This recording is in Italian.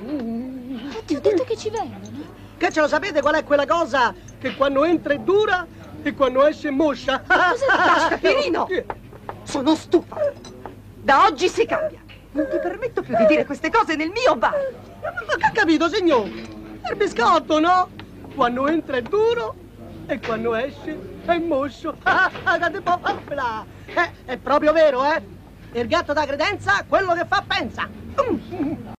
Ti ho detto che ci vengono. Che ce lo sapete qual è quella cosa che quando entra è dura e quando esce è moscia? Basta, Pirino! Sono stufa. Da oggi si cambia. Non ti permetto più di dire queste cose nel mio bar. Ma che ha capito, signor? È il biscotto, no? Quando entra è duro e quando esce è moscio. È proprio vero, eh? Il gatto da credenza, quello che fa pensa.